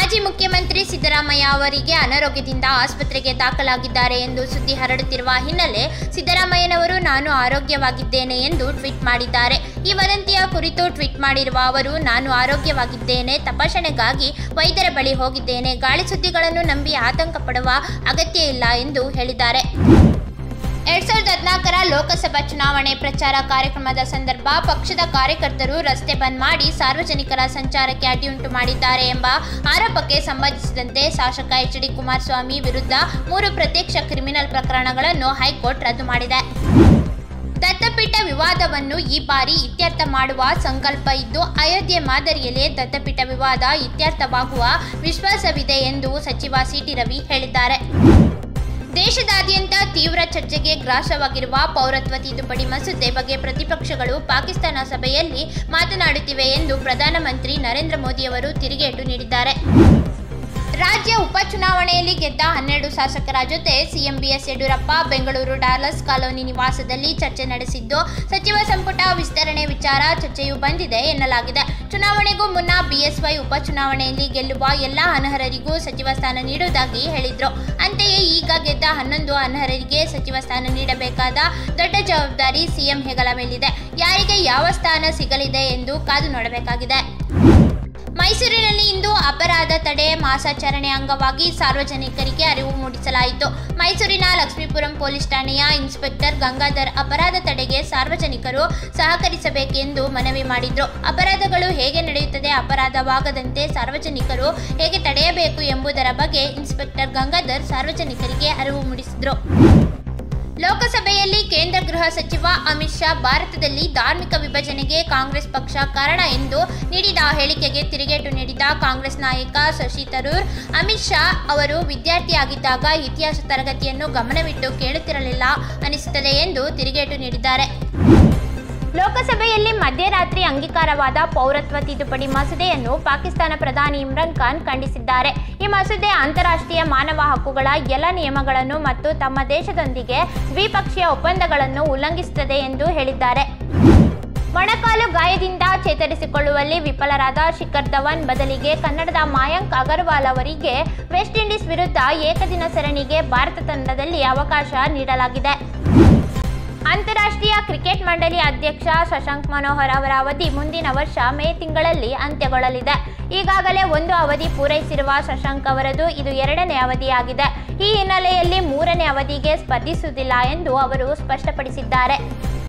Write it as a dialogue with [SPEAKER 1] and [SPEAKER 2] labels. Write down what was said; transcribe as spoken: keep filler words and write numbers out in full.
[SPEAKER 1] ಮಾಜಿ ಮುಖ್ಯಮಂತ್ರಿ ಸಿದ್ದರಾಮಯ್ಯ ಅವರಿಗೆ ಅನಾರೋಗ್ಯದಿಂದ ಆಸ್ಪತ್ರೆಗೆ ದಾಖಲಾಗಿದ್ದಾರೆ ಎಂದು ಸುದ್ದಿ ಹರಡುತ್ತಿರುವ ಹಿನ್ನೆಲೆ ಸಿದ್ದರಾಮಯ್ಯನವರು ನಾನು ಆರೋಗ್ಯವಾಗಿದ್ದೇನೆ ಎಂದು ಟ್ವೀಟ್ ಮಾಡಿದ್ದಾರೆ. ಈ ವದಂತಿಯ ಕುರಿತು ಟ್ವೀಟ್ ಮಾಡಿರುವ ಅವರು, ನಾನು ಆರೋಗ್ಯವಾಗಿದ್ದೇನೆ, ತಪಾಸಣೆಗಾಗಿ ವೈದ್ಯರ ಬಳಿ ಹೋಗಿದ್ದೇನೆ, ಗಾಳಿ ಸುದ್ದಿಗಳನ್ನು ನಂಬಿ ಆತಂಕ ಪಡುವ ಅಗತ್ಯ ಇಲ್ಲ ಎಂದು ಹೇಳಿದ್ದಾರೆ. ಎರಡ್ ಸಾವಿರದ ಹದಿನಾಲ್ಕರ ಲೋಕಸಭಾ ಚುನಾವಣೆ ಪ್ರಚಾರ ಕಾರ್ಯಕ್ರಮದ ಸಂದರ್ಭ ಪಕ್ಷದ ಕಾರ್ಯಕರ್ತರು ರಸ್ತೆ ಬಂದ್ ಮಾಡಿ ಸಾರ್ವಜನಿಕರ ಸಂಚಾರಕ್ಕೆ ಅಡ್ಡಿಯುಂಟು ಮಾಡಿದ್ದಾರೆ ಎಂಬ ಆರೋಪಕ್ಕೆ ಸಂಬಂಧಿಸಿದಂತೆ ಶಾಸಕ ಎಚ್ ಡಿ ಕುಮಾರಸ್ವಾಮಿ ವಿರುದ್ಧ ಮೂರು ಪ್ರತ್ಯಕ್ಷ ಕ್ರಿಮಿನಲ್ ಪ್ರಕರಣಗಳನ್ನು ಹೈಕೋರ್ಟ್ ರದ್ದು ಮಾಡಿದೆ. ದತ್ತಪೀಠ ವಿವಾದವನ್ನು ಈ ಬಾರಿ ಇತ್ಯರ್ಥ ಮಾಡುವ ಸಂಕಲ್ಪ ಇದ್ದು, ಅಯೋಧ್ಯೆ ಮಾದರಿಯಲ್ಲೇ ದತ್ತಪೀಠ ವಿವಾದ ಇತ್ಯರ್ಥವಾಗುವ ವಿಶ್ವಾಸವಿದೆ ಎಂದು ಸಚಿವ ಸಿ ಟಿ ರವಿ ಹೇಳಿದ್ದಾರೆ. ದೇಶದಾದ್ಯಂತ ತೀವ್ರ ಚರ್ಚೆಗೆ ಗ್ರಾಸವಾಗಿರುವ ಪೌರತ್ವ ತಿದ್ದುಪಡಿ ಮಸೂದೆ ಬಗ್ಗೆ ಪ್ರತಿಪಕ್ಷಗಳು ಪಾಕಿಸ್ತಾನ ಸಭೆಯಲ್ಲಿ ಮಾತನಾಡುತ್ತಿವೆ ಎಂದು ಪ್ರಧಾನಮಂತ್ರಿ ನರೇಂದ್ರ ಮೋದಿ ಅವರು ತಿರುಗೇಟು ನೀಡಿದ್ದಾರೆ. ರಾಜ್ಯ ಉಪಚುನಾವಣೆಯಲ್ಲಿ ಗೆದ್ದ ಹನ್ನೆರಡು ಶಾಸಕರ ಜೊತೆ CM B S Yediyurappa Bengaluru Dollars Colony ನಿವಾಸದಲ್ಲಿ ಚರ್ಚೆ ನಡೆಸಿದ್ದು, ಸಚಿವ ಸಂಪುಟ ವಿಸ್ತರಣೆ ವಿಚಾರ ಚರ್ಚೆಯೂ ಬಂದಿದೆ ಎನ್ನಲಾಗಿದೆ. ಚುನಾವಣೆಗೂ ಮುನ್ನ ಬಿಎಸ್ವೈ ಉಪಚುನಾವಣೆಯಲ್ಲಿ ಗೆಲ್ಲುವ ಎಲ್ಲ ಅನರ್ಹರಿಗೂ ಸಚಿವ ಸ್ಥಾನ ನೀಡುವುದಾಗಿ ಹೇಳಿದ್ರು. ಅಂತೆಯೇ ಈಗ ಗೆದ್ದ ಹನ್ನೊಂದು ಅನರ್ಹರಿಗೆ ಸಚಿವ ಸ್ಥಾನ ನೀಡಬೇಕಾದ ದೊಡ್ಡ ಜವಾಬ್ದಾರಿ ಸಿಎಂ ಹೆಗಲ ಮೇಲಿದೆ. ಯಾರಿಗೆ ಯಾವ ಸ್ಥಾನ ಸಿಗಲಿದೆ ಎಂದು ಕಾದು ನೋಡಬೇಕಾಗಿದೆ. ಮೈಸೂರಿನಲ್ಲಿ ಇಂದು ಅಪರಾಧ ತಡೆ ಮಾಸಾಚರಣೆ ಅಂಗವಾಗಿ ಸಾರ್ವಜನಿಕರಿಗೆ ಅರಿವು ಮೂಡಿಸಲಾಯಿತು. ಮೈಸೂರಿನ ಲಕ್ಷ್ಮೀಪುರಂ ಪೊಲೀಸ್ ಠಾಣೆಯ ಇನ್ಸ್ಪೆಕ್ಟರ್ ಗಂಗಾಧರ್ ಅಪರಾಧ ತಡೆಗೆ ಸಾರ್ವಜನಿಕರು ಸಹಕರಿಸಬೇಕೆಂದು ಮನವಿ ಮಾಡಿದ್ರು. ಅಪರಾಧಗಳು ಹೇಗೆ ನಡೆಯುತ್ತದೆ, ಅಪರಾಧವಾಗದಂತೆ ಸಾರ್ವಜನಿಕರು ಹೇಗೆ ತಡೆಯಬೇಕು ಎಂಬುದರ ಬಗ್ಗೆ ಇನ್ಸ್ಪೆಕ್ಟರ್ ಗಂಗಾಧರ್ ಸಾರ್ವಜನಿಕರಿಗೆ ಅರಿವು ಮೂಡಿಸಿದ್ರು. ಲೋಕಸಭೆಯಲ್ಲಿ ಕೇಂದ್ರ ಗೃಹ ಸಚಿವ ಅಮಿತ್ ಶಾ ಭಾರತದಲ್ಲಿ ಧಾರ್ಮಿಕ ವಿಭಜನೆಗೆ ಕಾಂಗ್ರೆಸ್ ಪಕ್ಷ ಕಾರಣ ಎಂದು ನೀಡಿದ ಹೇಳಿಕೆಗೆ ತಿರುಗೇಟು ನೀಡಿದ ಕಾಂಗ್ರೆಸ್ ನಾಯಕ ಶಶಿ ತರೂರ್, ಅಮಿತ್ ಶಾ ಅವರು ವಿದ್ಯಾರ್ಥಿಯಾಗಿದ್ದಾಗ ಇತಿಹಾಸ ತರಗತಿಯನ್ನು ಗಮನವಿಟ್ಟು ಕೇಳುತ್ತಿರಲಿಲ್ಲ ಅನಿಸುತ್ತದೆ ಎಂದು ತಿರುಗೇಟು ನೀಡಿದ್ದಾರೆ. ಲೋಕಸಭೆಯಲ್ಲಿ ಮಧ್ಯರಾತ್ರಿ ಅಂಗೀಕಾರವಾದ ಪೌರತ್ವ ತಿದ್ದುಪಡಿ ಮಸೂದೆಯನ್ನು ಪಾಕಿಸ್ತಾನ ಪ್ರಧಾನಿ ಇಮ್ರಾನ್ ಖಾನ್ ಖಂಡಿಸಿದ್ದಾರೆ. ಈ ಮಸೂದೆ ಅಂತಾರಾಷ್ಟ್ರೀಯ ಮಾನವ ಹಕ್ಕುಗಳ ಎಲ್ಲ ನಿಯಮಗಳನ್ನು ಮತ್ತು ತಮ್ಮ ದೇಶದೊಂದಿಗೆ ದ್ವಿಪಕ್ಷೀಯ ಒಪ್ಪಂದಗಳನ್ನು ಉಲ್ಲಂಘಿಸುತ್ತದೆ ಎಂದು ಹೇಳಿದ್ದಾರೆ. ಮೊಣಕಾಲು ಗಾಯದಿಂದ ಚೇತರಿಸಿಕೊಳ್ಳುವಲ್ಲಿ ವಿಫಲರಾದ ಶಿಖರ್ ಧವನ್ ಬದಲಿಗೆ ಕನ್ನಡದ ಮಯಾಂಕ್ ಅಗರ್ವಾಲ್ ಅವರಿಗೆ ವೆಸ್ಟ್ ಇಂಡೀಸ್ ವಿರುದ್ಧ ಏಕದಿನ ಸರಣಿಗೆ ಭಾರತ ತಂಡದಲ್ಲಿ ಅವಕಾಶ ನೀಡಲಾಗಿದೆ. ಅಂತಾರಾಷ್ಟ್ರೀಯ ಕ್ರಿಕೆಟ್ ಮಂಡಳಿ ಅಧ್ಯಕ್ಷ ಶಶಾಂಕ್ ಮನೋಹರ್ ಅವರ ಅವಧಿ ಮುಂದಿನ ವರ್ಷ ಮೇ ತಿಂಗಳಲ್ಲಿ ಅಂತ್ಯಗೊಳ್ಳಲಿದೆ. ಈಗಾಗಲೇ ಒಂದು ಅವಧಿ ಪೂರೈಸಿರುವ ಶಶಾಂಕ್ ಅವರದು ಇದು ಎರಡನೇ ಅವಧಿಯಾಗಿದೆ. ಈ ಹಿನ್ನೆಲೆಯಲ್ಲಿ ಮೂರನೇ ಅವಧಿಗೆ ಸ್ಪರ್ಧಿಸುವುದಿಲ್ಲ ಎಂದು ಅವರು ಸ್ಪಷ್ಟಪಡಿಸಿದ್ದಾರೆ.